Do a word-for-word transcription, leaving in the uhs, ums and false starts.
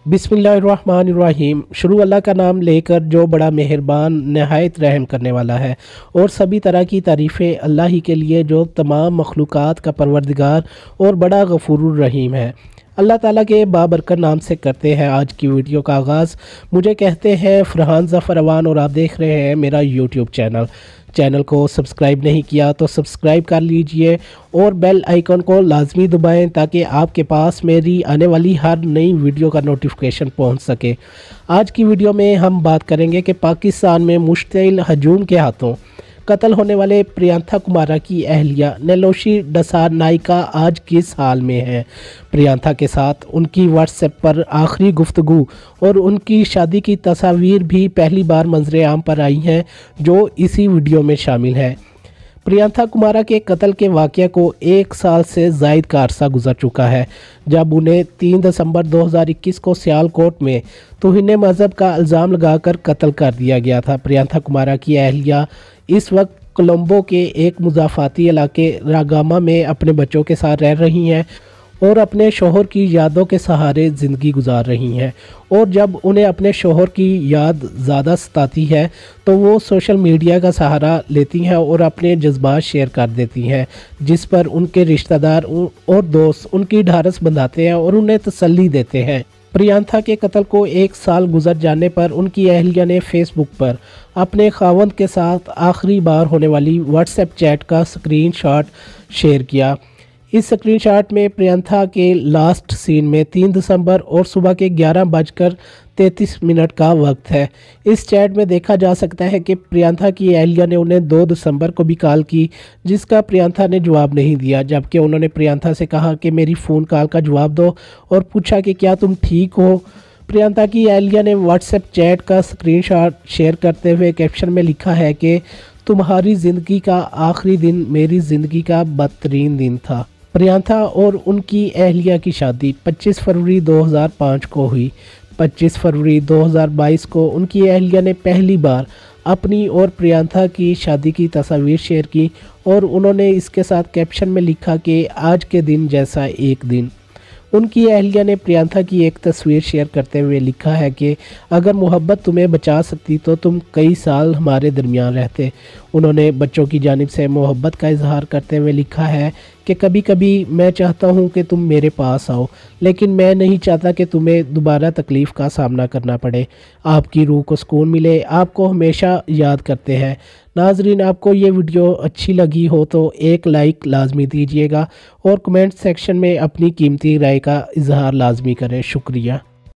बिस्मिल्लाहिर्रहमानिर्रहीम। शुरू अल्लाह का नाम लेकर जो बड़ा मेहरबान नहायत रहम करने वाला है। और सभी तरह की तारीफ़ें अल्लाह ही के लिए जो तमाम मखलूक़ात का परवरदिगार और बड़ा गफूरुर रहीम है। अल्लाह ताला के बाबरकत नाम से करते हैं आज की वीडियो का आगाज़। मुझे कहते हैं फ़रहान ज़फ़र अवान और आप देख रहे हैं मेरा यूट्यूब चैनल। चैनल को सब्सक्राइब नहीं किया तो सब्सक्राइब कर लीजिए और बेल आइकन को लाजमी दबाएं ताकि आपके पास मेरी आने वाली हर नई वीडियो का नोटिफिकेशन पहुंच सके। आज की वीडियो में हम बात करेंगे कि पाकिस्तान में मुश्तिल हजूम के हाथों कत्ल होने वाले प्रियंका कुमारा की अहलिया नेलोशी डसार नायका आज किस हाल में है। प्रियंका के साथ उनकी व्हाट्सएप पर आखिरी गुफ्तगू और उनकी शादी की तस्वीर भी पहली बार मंजर आम पर आई हैं, जो इसी वीडियो में शामिल है। प्रियंका कुमारा के कत्ल के वाक़या को एक साल से ज़ायद का अरसा गुजर चुका है, जब उन्हें तीन दिसंबर दो हज़ार इक्कीस को सियालकोट में तौहीन मज़हब का इल्ज़ाम लगाकर कत्ल कर दिया गया था। प्रियंका कुमारा की अहलिया इस वक्त कोलंबो के एक मुज़ाफ़ाती इलाके रागामा में अपने बच्चों के साथ रह रही हैं और अपने शोहर की यादों के सहारे ज़िंदगी गुजार रही हैं। और जब उन्हें अपने शोहर की याद ज़्यादा सताती है तो वो सोशल मीडिया का सहारा लेती हैं और अपने जज्बात शेयर कर देती हैं, जिस पर उनके रिश्तेदार और दोस्त उनकी ढारस बंधाते हैं और उन्हें तसल्ली देते हैं। प्रियंका के कत्ल को एक साल गुजर जाने पर उनकी अहलिया ने फेसबुक पर अपने खावंद के साथ आखिरी बार होने वाली व्हाट्सएप चैट का स्क्रीनशॉट शेयर किया। इस स्क्रीनशॉट में प्रियंका के लास्ट सीन में तीन दिसंबर और सुबह के ग्यारह बजकर तैंतीस मिनट का वक्त है। इस चैट में देखा जा सकता है कि प्रियंका की अहलिया ने उन्हें दो दिसंबर को भी कॉल की, जिसका प्रियंका ने जवाब नहीं दिया, जबकि उन्होंने प्रियंका से कहा कि मेरी फ़ोन कॉल का जवाब दो और पूछा कि क्या तुम ठीक हो। प्रियंका की अहलिया ने व्हाट्सएप चैट का स्क्रीनशॉट शेयर करते हुए कैप्शन में लिखा है कि तुम्हारी ज़िंदगी का आखिरी दिन मेरी ज़िंदगी का बदतरीन दिन था। प्रियंका और उनकी अहलिया की शादी पच्चीस फरवरी दो हज़ार पाँच को हुई। पच्चीस फरवरी दो हज़ार बाईस को उनकी अहलिया ने पहली बार अपनी और प्रियंका की शादी की तस्वीर शेयर की और उन्होंने इसके साथ कैप्शन में लिखा कि आज के दिन जैसा एक दिन। उनकी अहलिया ने प्रियंका की एक तस्वीर शेयर करते हुए लिखा है कि अगर मोहब्बत तुम्हें बचा सकती तो तुम कई साल हमारे दरमियान रहते। उन्होंने बच्चों की जानिब से मोहब्बत का इजहार करते हुए लिखा है कि कभी कभी मैं चाहता हूं कि तुम मेरे पास आओ, लेकिन मैं नहीं चाहता कि तुम्हें दोबारा तकलीफ़ का सामना करना पड़े। आपकी रूह को सुकून मिले, आपको हमेशा याद करते हैं। नाजरीन, आपको ये वीडियो अच्छी लगी हो तो एक लाइक लाजमी दीजिएगा और कमेंट सेक्शन में अपनी कीमती राय का इजहार लाजमी करें। शुक्रिया।